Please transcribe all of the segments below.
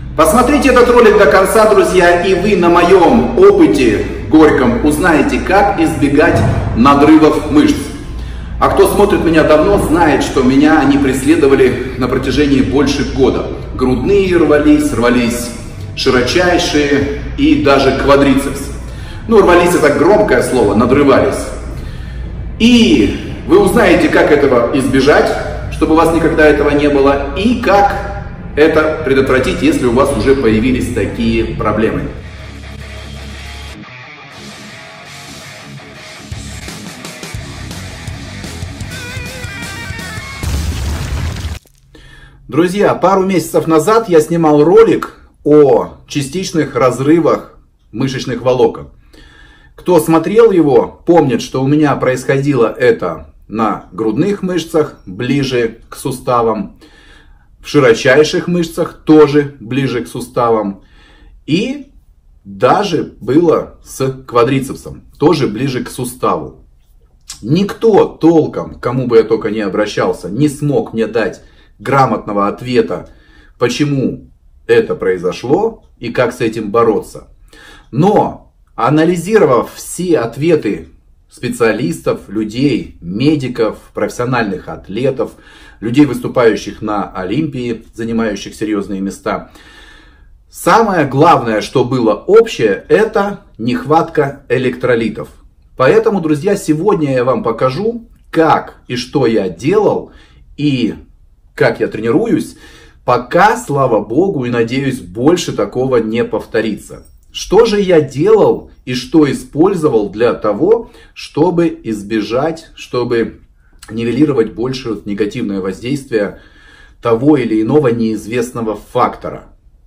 Посмотрите этот ролик до конца, друзья, и вы на моем опыте горьком узнаете, как избегать надрывов мышц. А кто смотрит меня давно, знает, что меня они преследовали на протяжении больше года. Грудные рвались широчайшие и даже квадрицепс. Ну, рвались — это громкое слово, надрывались. И вы узнаете, как этого избежать, чтобы у вас никогда этого не было, и как это предотвратить, если у вас уже появились такие проблемы. Друзья, пару месяцев назад я снимал ролик о частичных разрывах мышечных волокон. Кто смотрел его, помнит, что у меня происходило это на грудных мышцах, ближе к суставам, в широчайших мышцах, тоже ближе к суставам, и даже было с квадрицепсом, тоже ближе к суставу. Никто толком, кому бы я только не обращался, не смог мне дать грамотного ответа, почему это произошло и как с этим бороться. Но, анализировав все ответы специалистов, людей, медиков, профессиональных атлетов, людей, выступающих на Олимпии, занимающих серьезные места, самое главное, что было общее, это нехватка электролитов. Поэтому, друзья, сегодня я вам покажу, как и что я делал и как я тренируюсь, пока, слава богу, и надеюсь, больше такого не повторится. Что же я делал и что использовал для того, чтобы избежать, чтобы нивелировать больше негативное воздействие того или иного неизвестного фактора.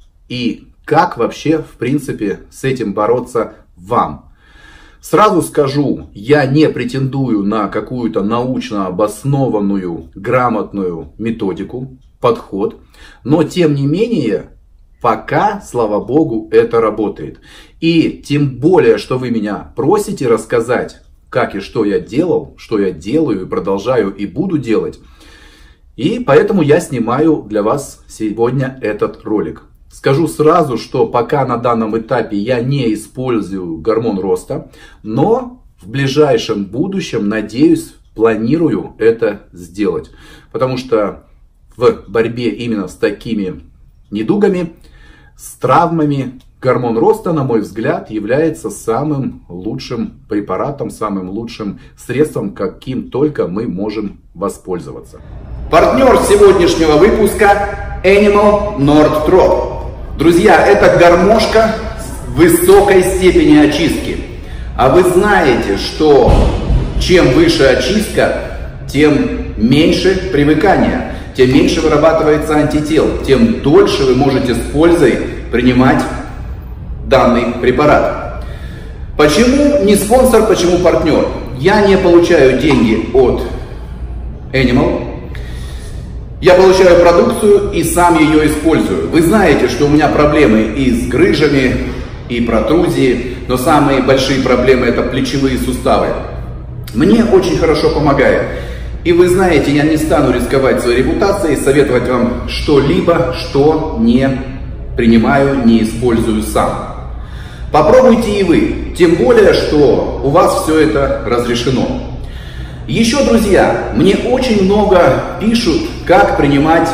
И как вообще, в принципе, с этим бороться вам. Сразу скажу, я не претендую на какую-то научно обоснованную, грамотную методику, подход, но тем не менее, пока, слава богу, это работает. И тем более, что вы меня просите рассказать, как и что я делал, что я делаю и продолжаю и буду делать. И поэтому я снимаю для вас сегодня этот ролик. Скажу сразу, что пока на данном этапе я не использую гормон роста, но в ближайшем будущем, надеюсь, планирую это сделать. Потому что в борьбе именно с такими недугами, с травмами, гормон роста, на мой взгляд, является самым лучшим препаратом, самым лучшим средством, каким только мы можем воспользоваться. Партнер сегодняшнего выпуска Animal North. Друзья, это гармошка высокой степени очистки. А вы знаете, что чем выше очистка, тем меньше привыкания, тем меньше вырабатывается антител, тем дольше вы можете с пользой принимать данный препарат. Почему не спонсор, почему партнер? Я не получаю деньги от Animal. Я получаю продукцию и сам ее использую. Вы знаете, что у меня проблемы и с грыжами, и протрузии, но самые большие проблемы — это плечевые суставы. Мне очень хорошо помогает. И вы знаете, я не стану рисковать своей репутацией, советовать вам что-либо, что не принимаю, не использую сам. Попробуйте и вы, тем более, что у вас все это разрешено. Еще, друзья, мне очень много пишут, как принимать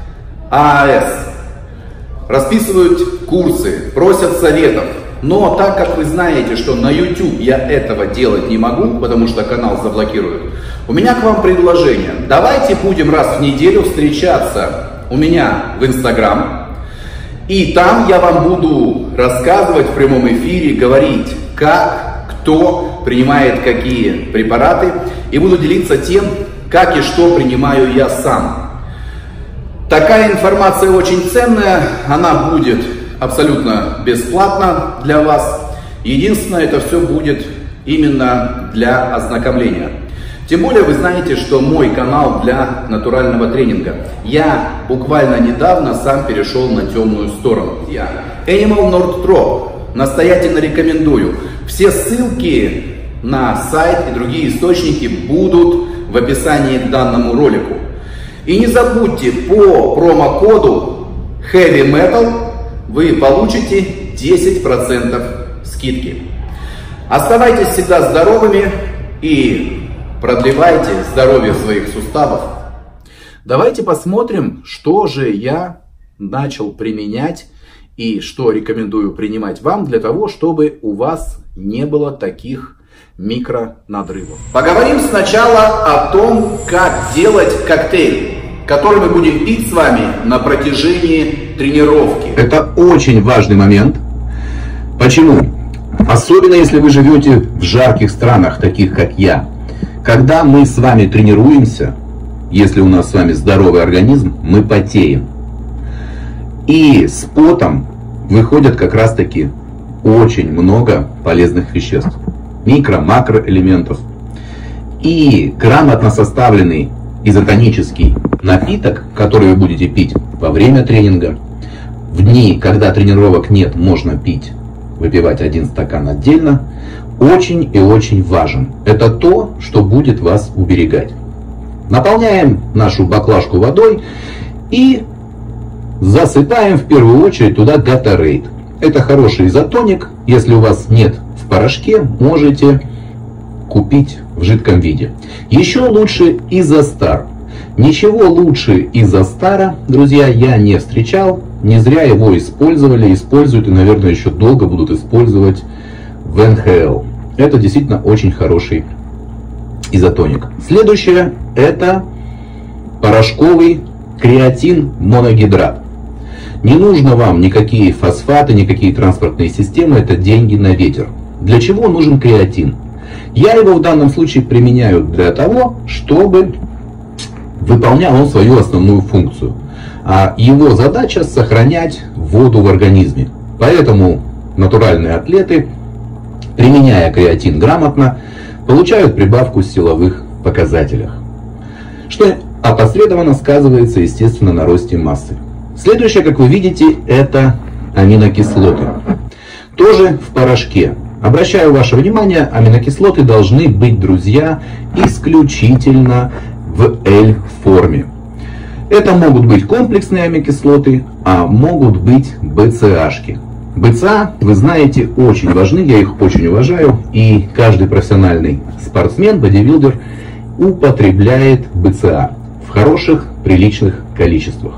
ААС. Расписывают курсы, просят советов. Но так как вы знаете, что на YouTube я этого делать не могу, потому что канал заблокируют, у меня к вам предложение. Давайте будем раз в неделю встречаться у меня в Instagram. И там я вам буду рассказывать в прямом эфире, говорить, как, кто принимает какие препараты. И буду делиться тем, как и что принимаю я сам. Такая информация очень ценная, она будет абсолютно бесплатна для вас. Единственное, это все будет именно для ознакомления. Тем более вы знаете, что мой канал для натурального тренинга. Я буквально недавно сам перешел на темную сторону. Я Animal North. Настоятельно рекомендую. Все ссылки на сайт и другие источники будут в описании к данному ролику. И не забудьте по промокоду Heavy Metal вы получите 10% скидки. Оставайтесь всегда здоровыми и продлевайте здоровье своих суставов. Давайте посмотрим, что же я начал применять и что рекомендую принимать вам для того, чтобы у вас не было таких микронадрывов. Поговорим сначала о том, как делать коктейль, который мы будем пить с вами на протяжении тренировки. Это очень важный момент. Почему? Особенно если вы живете в жарких странах, таких как я. Когда мы с вами тренируемся, если у нас с вами здоровый организм, мы потеем. И с потом выходят как раз таки очень много полезных веществ. Микро-макроэлементов. И грамотно составленный изотонический напиток, который вы будете пить во время тренинга, в дни, когда тренировок нет, можно пить, выпивать 1 стакан отдельно, очень и очень важен. Это то, что будет вас уберегать. Наполняем нашу баклажку водой и засыпаем в первую очередь туда Gatorade. Это хороший изотоник. Если у вас нет в порошке, можете купить в жидком виде. Еще лучше Изостар. Ничего лучше Изостара, друзья, я не встречал. Не зря его использовали, используют и, наверное, еще долго будут использовать в НХЛ. Это действительно очень хороший изотоник. Следующее — это порошковый креатин моногидрат. Не нужно вам никакие фосфаты, никакие транспортные системы, это деньги на ветер. Для чего нужен креатин? Я его в данном случае применяю для того, чтобы выполнял он свою основную функцию. А его задача — сохранять воду в организме. Поэтому натуральные атлеты, применяя креатин грамотно, получают прибавку в силовых показателях, что опосредованно сказывается, естественно, на росте массы. Следующее, как вы видите, это аминокислоты. Тоже в порошке. Обращаю ваше внимание, аминокислоты должны быть, друзья, исключительно в L-форме. Это могут быть комплексные аминокислоты, а могут быть БЦАшки. БЦА, вы знаете, очень важны, я их очень уважаю, и каждый профессиональный спортсмен, бодибилдер употребляет БЦА в хороших, приличных количествах.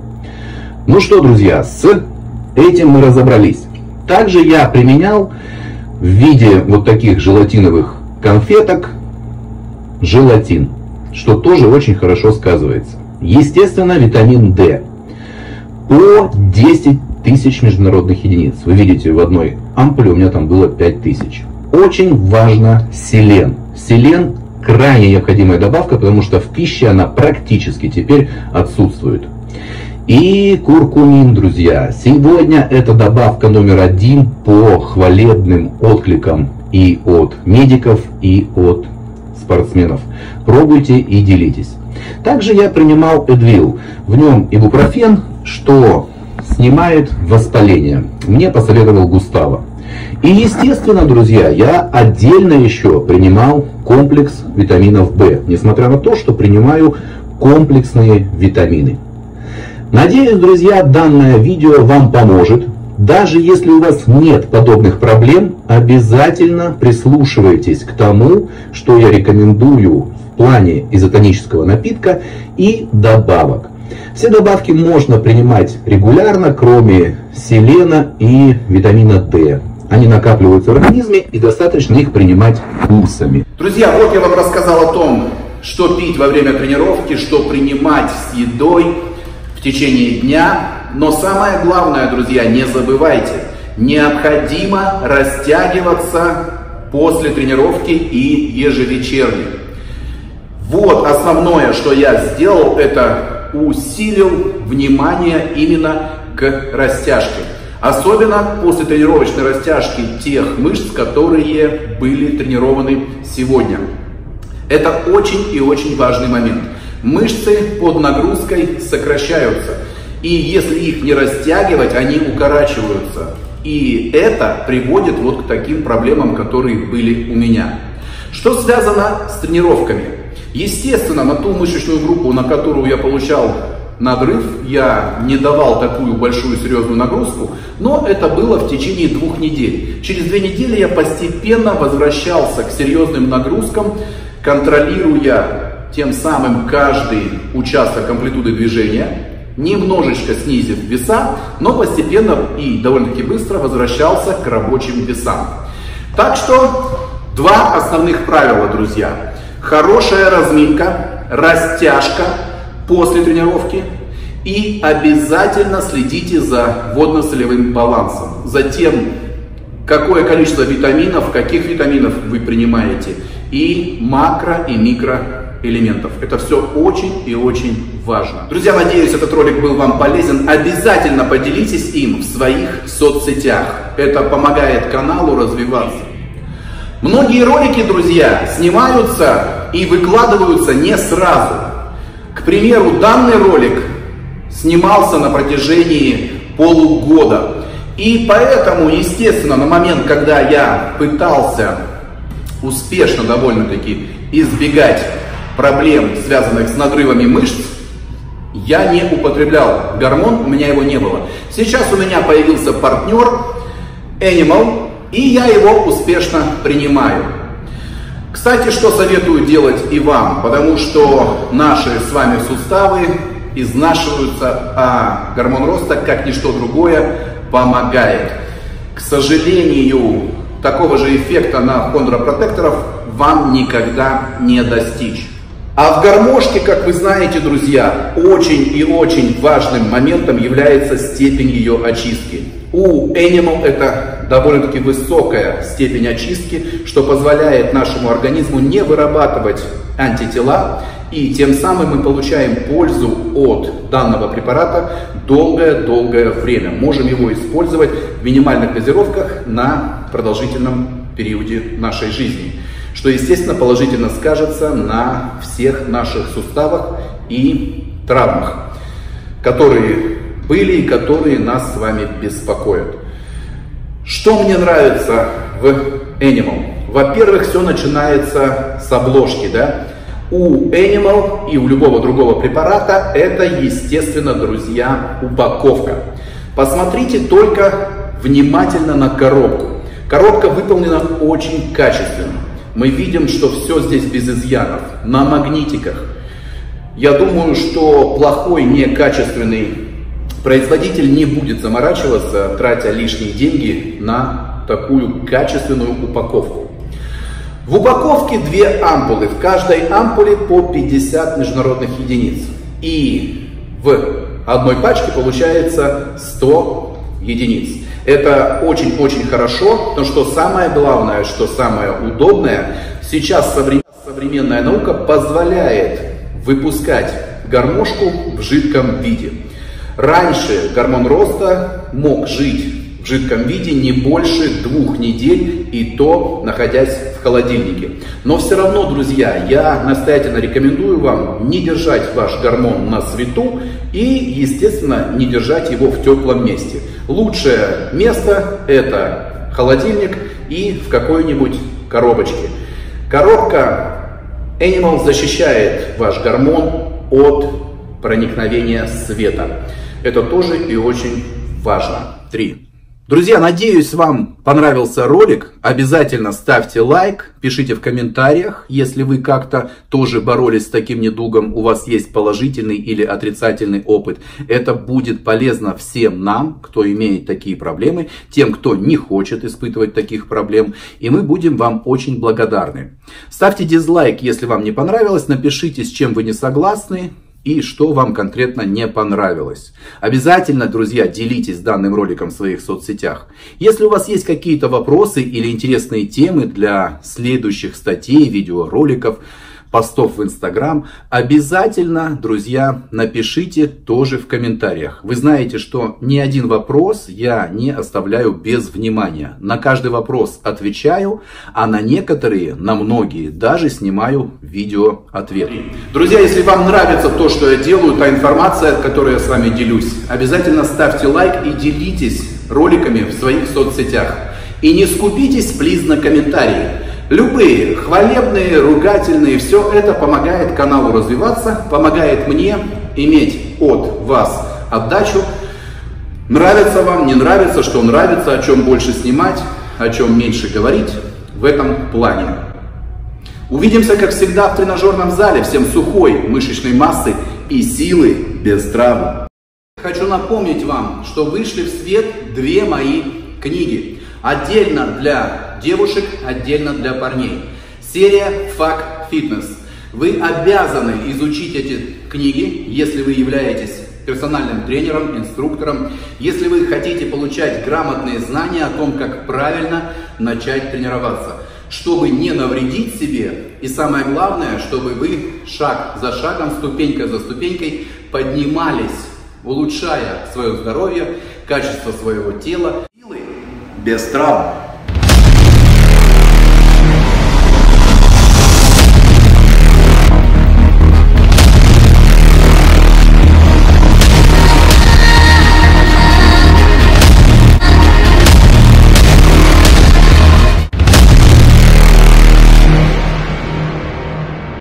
Ну что, друзья, с этим мы разобрались. Также я применял в виде вот таких желатиновых конфеток желатин, что тоже очень хорошо сказывается. Естественно, витамин D по 10 тысяч международных единиц. Вы видите, в одной ампуле у меня там было 5000. Очень важно селен. Селен крайне необходимая добавка, потому что в пище она практически теперь отсутствует. И куркумин, друзья. Сегодня это добавка номер 1 по хвалебным откликам и от медиков, и от спортсменов. Пробуйте и делитесь. Также я принимал Эдвил. В нем ибупрофен, что снимает воспаление. Мне посоветовал Густаво. И естественно, друзья, я отдельно еще принимал комплекс витаминов В, несмотря на то, что принимаю комплексные витамины. Надеюсь, друзья, данное видео вам поможет. Даже если у вас нет подобных проблем, обязательно прислушивайтесь к тому, что я рекомендую в плане изотонического напитка и добавок. Все добавки можно принимать регулярно, кроме селена и витамина D. Они накапливаются в организме, и достаточно их принимать курсами. Друзья, вот я вам рассказал о том, что пить во время тренировки, что принимать с едой в течение дня. Но самое главное, друзья, не забывайте, необходимо растягиваться после тренировки и ежевечерне. Вот основное, что я сделал, это усилил внимание именно к растяжке. Особенно после тренировочной растяжки тех мышц, которые были тренированы сегодня. Это очень и очень важный момент. Мышцы под нагрузкой сокращаются. И если их не растягивать, они укорачиваются. И это приводит вот к таким проблемам, которые были у меня. Что связано с тренировками? Естественно, на ту мышечную группу, на которую я получал надрыв, я не давал такую большую серьезную нагрузку, но это было в течение 2 недель. Через 2 недели я постепенно возвращался к серьезным нагрузкам, контролируя тем самым каждый участок амплитуды движения, немножечко снизив веса, но постепенно и довольно-таки быстро возвращался к рабочим весам. Так что 2 основных правила, друзья. Хорошая разминка, растяжка после тренировки и обязательно следите за водно-солевым балансом, за тем, какое количество витаминов, каких витаминов вы принимаете, и макро и микроэлементов. Это все очень и очень важно. Друзья, надеюсь, этот ролик был вам полезен. Обязательно поделитесь им в своих соцсетях. Это помогает каналу развиваться. Многие ролики, друзья, снимаются и выкладываются не сразу. К примеру, данный ролик снимался на протяжении полугода. И поэтому, естественно, на момент, когда я пытался успешно довольно-таки избегать проблем, связанных с надрывами мышц, я не употреблял гормон, у меня его не было. Сейчас у меня появился партнер Animal, и я его успешно принимаю. Кстати, что советую делать и вам, потому что наши с вами суставы изнашиваются, а гормон роста, как ничто другое, помогает. К сожалению, такого же эффекта на хондропротекторов вам никогда не достичь. А в гармошке, как вы знаете, друзья, очень и очень важным моментом является степень ее очистки. У Animal это довольно-таки высокая степень очистки, что позволяет нашему организму не вырабатывать антитела, и тем самым мы получаем пользу от данного препарата долгое-долгое время. Можем его использовать в минимальных дозировках на продолжительном периоде нашей жизни, что, естественно, положительно скажется на всех наших суставах и травмах, которые были и которые нас с вами беспокоят. Что мне нравится в Animal? Во-первых, все начинается с обложки, да? У Animal и у любого другого препарата это, естественно, друзья, упаковка. Посмотрите только внимательно на коробку. Коробка выполнена очень качественно. Мы видим, что все здесь без изъянов, на магнитиках. Я думаю, что плохой, некачественный производитель не будет заморачиваться, тратя лишние деньги на такую качественную упаковку. В упаковке 2 ампулы, в каждой ампуле по 50 международных единиц. И в одной пачке получается 100 единиц. Это очень-очень хорошо, но что самое главное, что самое удобное, сейчас современная наука позволяет выпускать гармошку в жидком виде. Раньше гормон роста мог жить в жидком виде не больше 2 недель, и то находясь в холодильнике. Но все равно, друзья, я настоятельно рекомендую вам не держать ваш гормон на свету и, естественно, не держать его в теплом месте. Лучшее место это холодильник и в какой-нибудь коробочке. Коробка Animal защищает ваш гормон от проникновения света. Это тоже и очень важно. 3. Друзья, надеюсь, вам понравился ролик. Обязательно ставьте лайк, пишите в комментариях, если вы как-то тоже боролись с таким недугом, у вас есть положительный или отрицательный опыт. Это будет полезно всем нам, кто имеет такие проблемы, тем, кто не хочет испытывать таких проблем, и мы будем вам очень благодарны. Ставьте дизлайк, если вам не понравилось, напишите, с чем вы не согласны и что вам конкретно не понравилось. Обязательно, друзья, делитесь данным роликом в своих соцсетях. Если у вас есть какие-то вопросы или интересные темы для следующих статей, видеороликов, постов в Instagram, обязательно, друзья, напишите тоже в комментариях. Вы знаете, что ни один вопрос я не оставляю без внимания. На каждый вопрос отвечаю, а на некоторые, на многие, даже снимаю видеоответы. Друзья, если вам нравится то, что я делаю, та информация, которой я с вами делюсь, обязательно ставьте лайк и делитесь роликами в своих соцсетях. И не скупитесь, плиз, на комментарии. Любые, хвалебные, ругательные, все это помогает каналу развиваться, помогает мне иметь от вас отдачу. Нравится вам, не нравится, что нравится, о чем больше снимать, о чем меньше говорить в этом плане. Увидимся, как всегда, в тренажерном зале. Всем сухой мышечной массы и силы без травм. Хочу напомнить вам, что вышли в свет две мои книги. Отдельно для девушек, отдельно для парней. Серия «Fuck Fitness». Вы обязаны изучить эти книги, если вы являетесь персональным тренером, инструктором, если вы хотите получать грамотные знания о том, как правильно начать тренироваться, чтобы не навредить себе, и самое главное, чтобы вы шаг за шагом, ступенька за ступенькой поднимались, улучшая свое здоровье, качество своего тела, силы без травм.